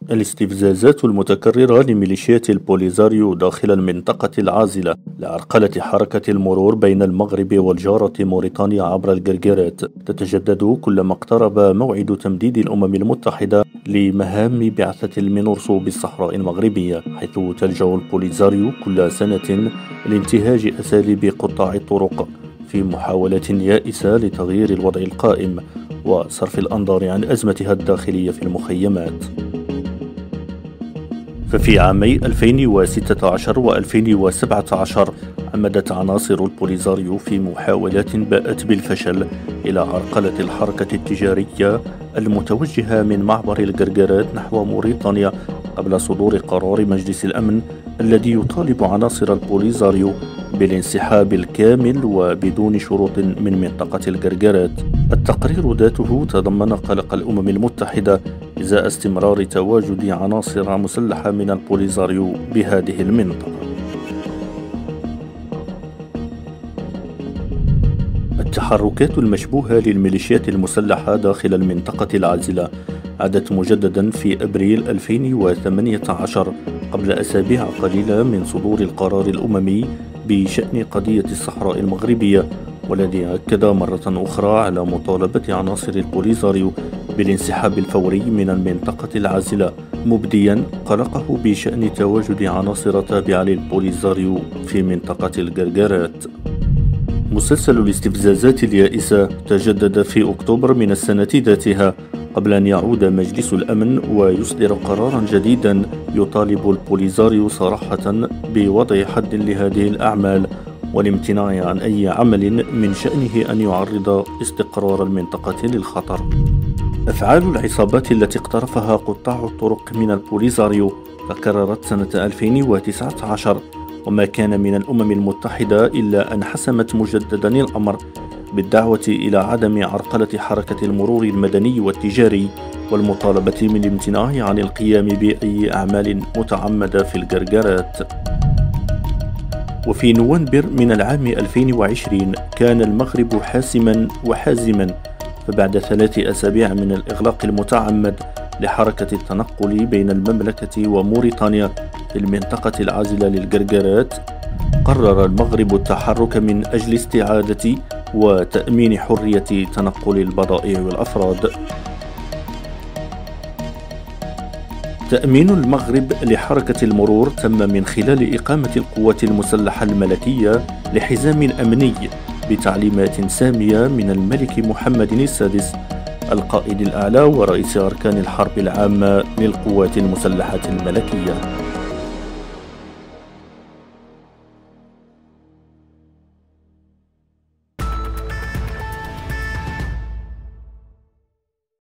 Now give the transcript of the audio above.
الاستفزازات المتكررة لميليشيات البوليزاريو داخل المنطقة العازلة لعرقلة حركة المرور بين المغرب والجارة موريتانيا عبر الجرجيرات تتجدد كلما اقترب موعد تمديد الأمم المتحدة لمهام بعثة المينورسو بالصحراء المغربية، حيث تلجأ البوليزاريو كل سنة لانتهاج أساليب قطاع الطرق في محاولة يائسة لتغيير الوضع القائم وصرف الأنظار عن أزمتها الداخلية في المخيمات. ففي عامي 2016 و 2017 عمدت عناصر البوليزاريو في محاولات باءت بالفشل إلى عرقلة الحركة التجارية المتوجهة من معبر الجرجيرات نحو موريتانيا قبل صدور قرار مجلس الأمن الذي يطالب عناصر البوليزاريو بالانسحاب الكامل وبدون شروط من منطقة الجرجيرات. التقرير ذاته تضمن قلق الأمم المتحدة إزاء استمرار تواجد عناصر مسلحة من البوليزاريو بهذه المنطقة. التحركات المشبوهة للميليشيات المسلحة داخل المنطقة العازلة عادت مجددا في أبريل 2018 قبل أسابيع قليلة من صدور القرار الأممي بشأن قضية الصحراء المغربية، والذي أكد مرة أخرى على مطالبة عناصر البوليزاريو بالانسحاب الفوري من المنطقة العازلة، مبديا قلقه بشأن تواجد عناصر تابعة للبوليزاريو في منطقة الجرجيرات. مسلسل الاستفزازات اليائسة تجدد في أكتوبر من السنة ذاتها قبل أن يعود مجلس الأمن ويصدر قرارا جديدا يطالب البوليزاريو صراحة بوضع حد لهذه الأعمال والامتناع عن أي عمل من شأنه أن يعرض استقرار المنطقة للخطر. أفعال العصابات التي اقترفها قطاع الطرق من البوليزاريو تكررت سنة 2019، وما كان من الأمم المتحدة إلا أن حسمت مجددا الأمر بالدعوة إلى عدم عرقلة حركة المرور المدني والتجاري والمطالبة من الامتناع عن القيام بأي أعمال متعمدة في الجرجيرات. وفي نوفمبر من العام 2020 كان المغرب حاسما وحازما، فبعد 3 أسابيع من الإغلاق المتعمد لحركة التنقل بين المملكة وموريتانيا في المنطقة العازلة للجرجيرات، قرر المغرب التحرك من أجل استعادة وتأمين حرية تنقل البضائع والأفراد. تأمين المغرب لحركة المرور تم من خلال إقامة القوات المسلحة الملكية لحزام أمني بتعليمات سامية من الملك محمد السادس القائد الأعلى ورئيس أركان الحرب العامة للقوات المسلحة الملكية.